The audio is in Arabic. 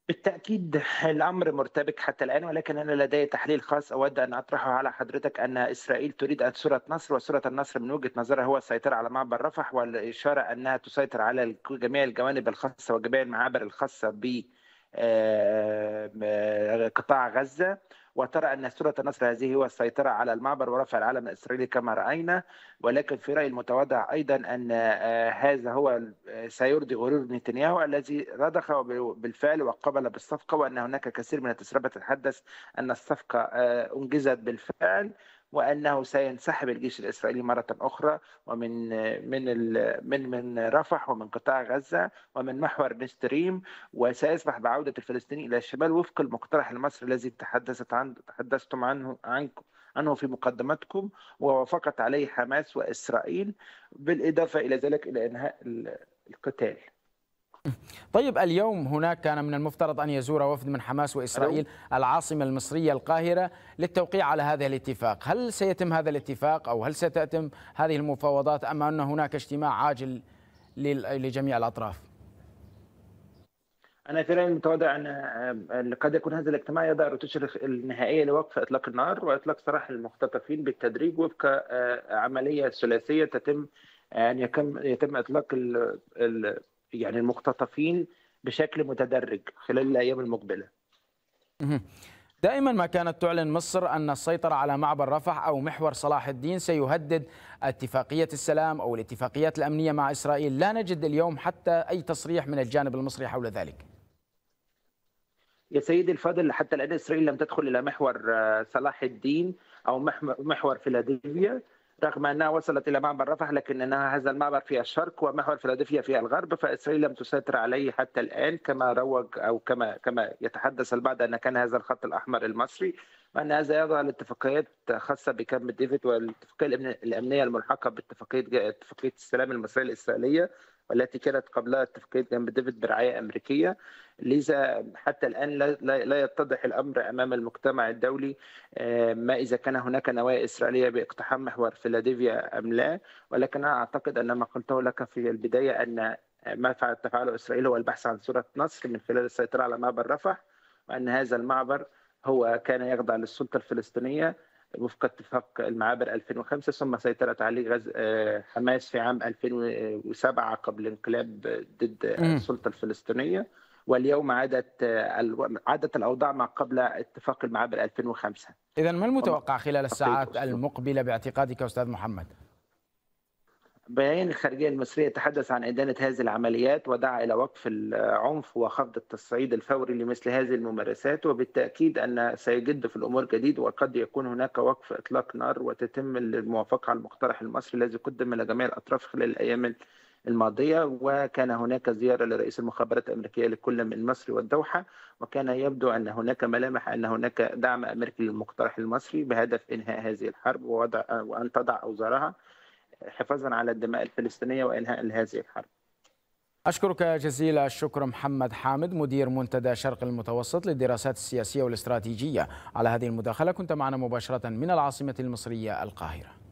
بالتأكيد الأمر مرتبك حتى الآن، ولكن أنا لدي تحليل خاص أود أن أطرحه على حضرتك، أن إسرائيل تريد أن صورة نصر، وصورة النصر من وجهة نظرها هو السيطرة على معبر رفح، والإشارة أنها تسيطر على جميع الجوانب الخاصة وجميع المعابر الخاصة ب قطاع غزة، وترى أن صورة النصر هذه هو السيطرة على المعبر ورفع العلم الإسرائيلي كما رأينا. ولكن في رأيي المتواضع أيضا أن هذا هو سيرضي غرور نتنياهو الذي رضخ بالفعل وقبل بالصفقة، وأن هناك كثير من التسريبات تتحدث أن الصفقة أنجزت بالفعل، وأنه سينسحب الجيش الإسرائيلي مرة أخرى ومن من رفح ومن قطاع غزة ومن محور نستريم، وسيسمح بعودة الفلسطينيين إلى الشمال وفق المقترح المصري الذي تحدثتم عنه في مقدمتكم، ووافقت عليه حماس وإسرائيل، بالإضافة إلى ذلك إلى إنهاء القتال. طيب، اليوم هناك كان من المفترض أن يزور وفد من حماس ألو؟ وإسرائيل العاصمة المصرية القاهرة للتوقيع على هذا الاتفاق. هل سيتم هذا الاتفاق أو هل ستتم هذه المفاوضات، أم أن هناك اجتماع عاجل لجميع الأطراف؟ أنا في رأيي المتواضع أن قد يكون هذا الاجتماع يضع الرتوش النهائية لوقف إطلاق النار وإطلاق سراح المختطفين بالتدريج وفق عملية ثلاثية تتم، أن يتم إطلاق يعني المختطفين بشكل متدرج خلال الأيام المقبلة. مهم. دائما ما كانت تعلن مصر أن السيطرة على معبر رفح أو محور صلاح الدين سيهدد اتفاقية السلام أو الاتفاقيات الأمنية مع إسرائيل. لا نجد اليوم حتى أي تصريح من الجانب المصري حول ذلك. يا سيدي الفاضل، حتى الآن إسرائيل لم تدخل إلى محور صلاح الدين أو محور فيلادلفيا، رغم أنها وصلت إلى معبر رفح، لكنها هذا المعبر في الشرق ومحور فيلادلفيا في الغرب، فإسرائيل لم تسيطر عليه حتى الآن كما روج أو كما يتحدث البعض أن كان هذا الخط الأحمر المصري، وأن هذا يضع الاتفاقيات خاصة بكامب ديفيد والاتفاقية الأمنية الملحقة اتفاقية السلام المصرية الإسرائيلية، والتي كانت قبلها اتفاقية كامب ديفيد برعاية أمريكية. لذا حتى الآن لا يتضح الأمر أمام المجتمع الدولي ما إذا كان هناك نوايا إسرائيلية باقتحام محور فيلادلفيا أم لا، ولكن أنا أعتقد أن ما قلته لك في البداية أن ما تفعله إسرائيل هو البحث عن صورة نصر من خلال السيطرة على معبر رفح، وأن هذا المعبر هو كان يخضع للسلطة الفلسطينية وفق اتفاق المعابر 2005، ثم سيطرت عليه حماس في عام 2007 قبل الانقلاب ضد السلطة الفلسطينية، واليوم عادت الأوضاع ما قبل اتفاق المعابر 2005. إذن ما المتوقع خلال الساعات المقبلة باعتقادك أستاذ محمد؟ بيان الخارجية المصرية يتحدث عن إدانة هذه العمليات ودعا إلى وقف العنف وخفض التصعيد الفوري لمثل هذه الممارسات، وبالتأكيد أن سيجد في الأمور جديد، وقد يكون هناك وقف إطلاق نار وتتم الموافقة على المقترح المصري الذي قدم إلى جميع الأطراف خلال الأيام الماضية. وكان هناك زيارة لرئيس المخابرات الأمريكية لكل من مصر والدوحة، وكان يبدو أن هناك ملامح أن هناك دعم أمريكي للمقترح المصري بهدف إنهاء هذه الحرب وأن تضع أوزارها حفاظا على الدماء الفلسطينية وإنهاء هذه الحرب. أشكرك جزيل الشكر محمد حامد، مدير منتدى شرق المتوسط للدراسات السياسية والاستراتيجية، على هذه المداخلة. كنت معنا مباشرة من العاصمة المصرية القاهرة.